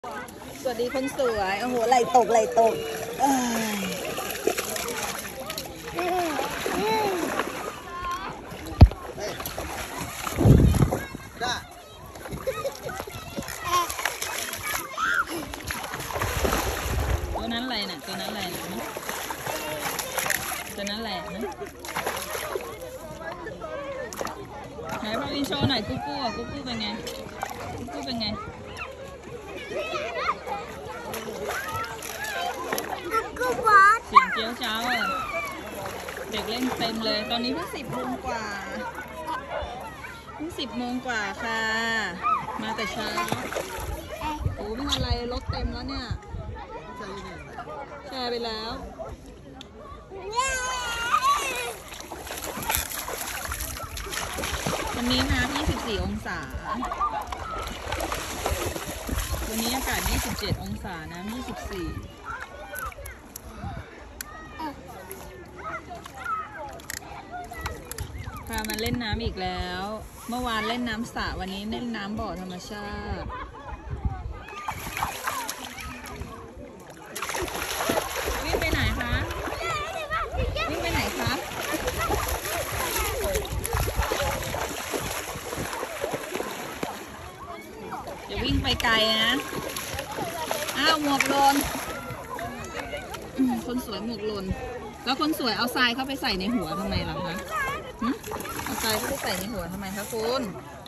สวัสดีคนสวยโอ้โหไหลตกตัวนั้นอะไรน่ะตัวนั้นอะไรนะตัวนั้นแหละนะไหนพอวินโชว์หน่อยกุ๊กกู้กุ๊กกู้เป็นไงกุ๊กกู้เป็นไงเสียงเจี๊ยวเจ้าอ่ะเด็กเล่นเต็มเลยตอนนี้เพิ่ง10 โมงกว่าค่ะมาแต่เช้าโอ้ไม่ทันไรรถเต็มแล้วเนี่ยแชร์ไปแล้ววันนี้นะ24 องศาวันนี้อากาศ27 องศานะ24พามาเล่นน้ำอีกแล้วเมื่อวานเล่นน้ำสระวันนี้เล่นน้ำบ่อธรรมชาติวิ่งไปไหนคะวิ่งไปไหนคะอย่าวิ่งไปไกลนะอ้าวหมวกหล่นคนสวยหมวกหล่นแล้วคนสวยเอาทรายเข้าไปใส่ในหัวทำไมล่ะคะเอาทรายเข้าไปใส่ในหัวทำไมคะคุณ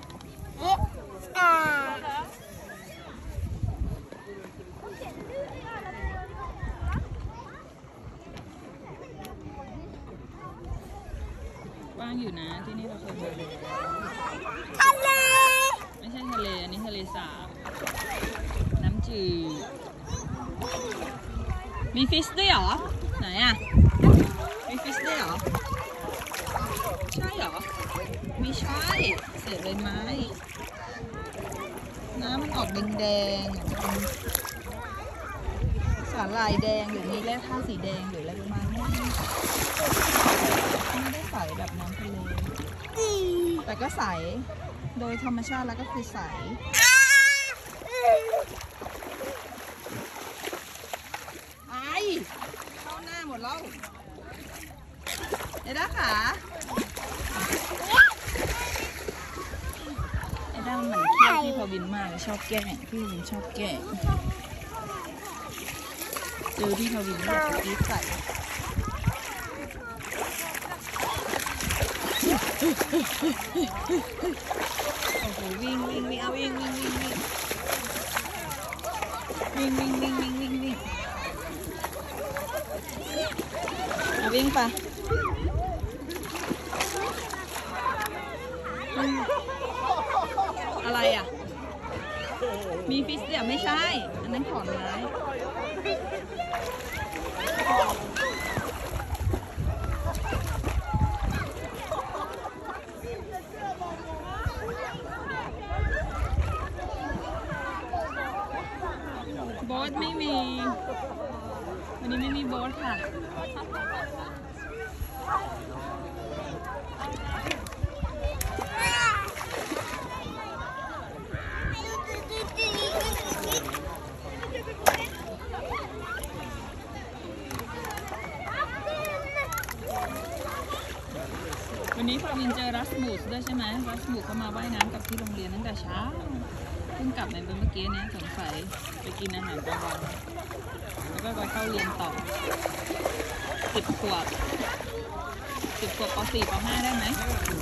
ว่างอยู่นะที่นี่เราเคยมาทะเลไม่ใช่ทะเลอันนี้ทะเลสาบน้ำจืดมีฟิชด้วยเหรอไหนอ่ะมีฟิชด้วยเหรอใช่เหรอไม่ใช่เศษใบไม้น้ำมันออกแดงๆสาหร่ายแดงหรือมีแร่ธาตุสีแดงหรืออะไรประมาณนี้ไม่ได้ใสแบบน้ำทะเลแต่ก็ใสโดยธรรมชาติแล้วก็คือใสเข้าหน้าหมดแล้วเอ็ด้าขาเอ็ด้ามันเที่ยวพี่พอบินมากชอบแกล้งพี่พอบินชอบแกล้งเจอพี่พอบินแบบรีบใส่โอ้โหวิ่งเอาวิ่งเอาวิ่งไปอะไรอ่ะมีฟิชเดียไม่ใช่อันนั้นขอนไม้โบ๊ทไม่มีวันนี้ไม่มีโบ๊ทค่ะวันนี้พอวินเจอรัสมูสด้วยใช่ไหมรัสมูสเขามาว่ายน้ำกับที่โรงเรียนตั้งแต่เช้าเพิ่งกลับมาเมื่อกี้เนี่ยสงสัยไปกินอาหารกลางวันแล้วก็ไปเข้าเรียนต่อ10 ขวบป.4 ป.5 ได้ไหม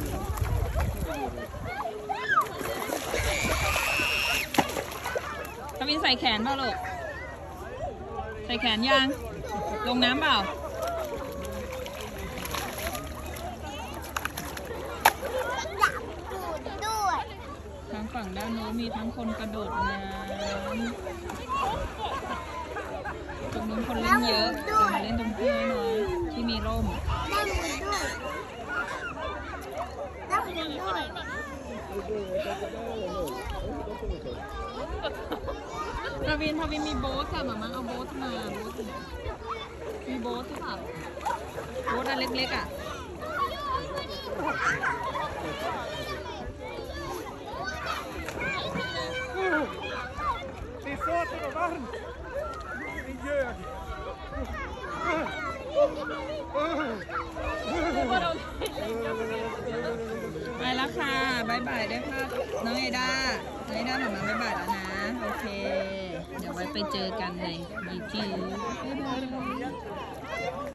พอวินใส่แขนเปล่าลูกใส่แขนยังลงน้ำเปล่าทางฝั่งด้านโน้นมีทั้งคนกระโดดน้ำตรงนู้นคนเล่นเยอะมาเล่นตรงที่น้อยที่มีร่มพาวินมีโบ๊ทค่ะหมาเอาโบ๊ทมามีโบ๊ทใช่ป่ะโบ๊ทอันเล็กๆอ่ะ This ไปแล้วค่ะบายบายด้วยค่ะน้องเอด้าน้องเอด้าหมาบายบายแล้วนะ โอเค เดี๋ยวไว้ไปเจอกันใน YouTube